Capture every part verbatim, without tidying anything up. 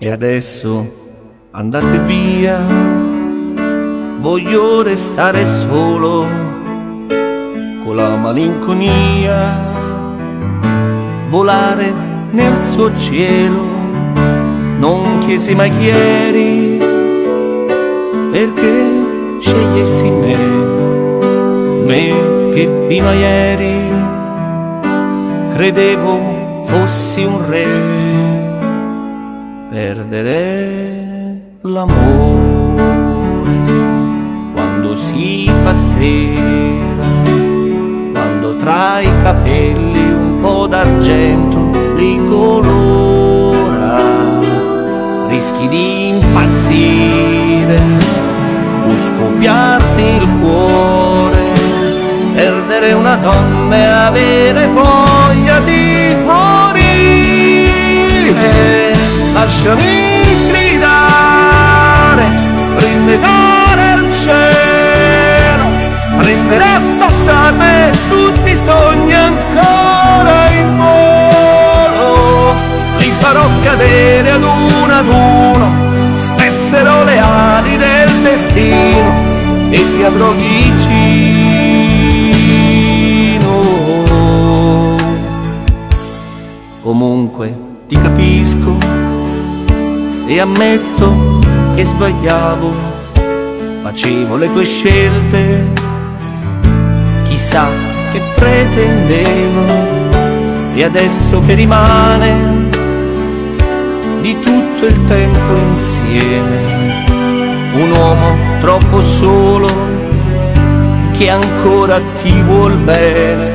E adesso andate via, voglio restare solo con la malinconia, volare nel suo cielo. Non chiesi mai chi eri, perché scegliessi me, me che fino a ieri credevo fossi un re. Perdere l'amore quando si fa sera, quando tra i capelli un po' d'argento li colora, rischi di impazzire o scoppiarti il cuore, perdere una donna e avere voglia di morire. Lasciami gridare, rinnegare il cielo, prendere a sassate tutti i sogni ancora in volo. Li farò cadere ad uno ad uno, spezzerò le ali del destino e ti avrò vicino. Comunque ti capisco e ammetto che sbagliavo, facevo le tue scelte, chissà che pretendevo. E adesso che rimane di tutto il tempo insieme, un uomo troppo solo che ancora ti vuol bene.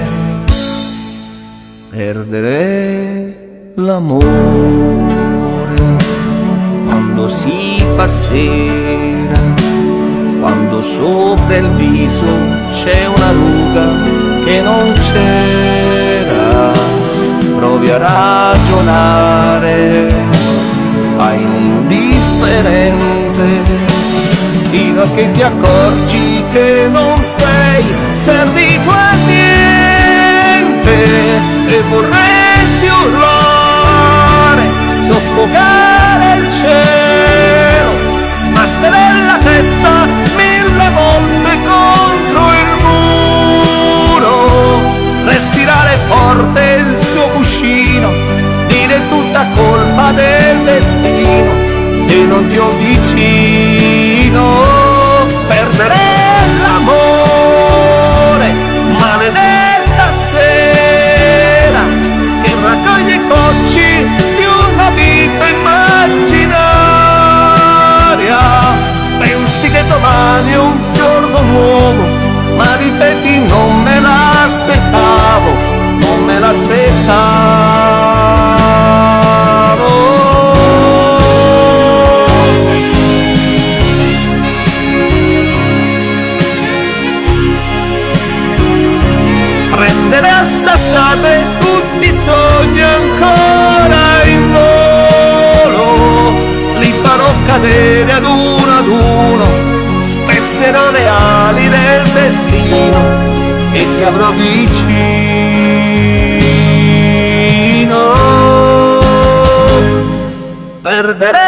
Perdere l'amore quando si fa sera, quando sopra il viso c'è una ruga che non c'era. Provi a ragionare, fai l'indifferente, fino a che ti accorgi che non sei servito a niente. E vorresti urlare, soffocare il cielo, sbattere la testa mille volte contro il muro, respirare forte il suo cuscino, dire tutta colpa del destino se non ti ho vicino. Perdere l'amore, maledetta sera che raccoglie i cocci di una vita immaginaria. Pensi che domani è un giorno nuovo, ma ripeti non me l'aspettavo, non me l'aspettavo. Prendere a sassate tutti i sogni ancora in volo, li farò cadere ad uno ad uno, spezzerò le ali del destino e ti avrò vicino. Perdere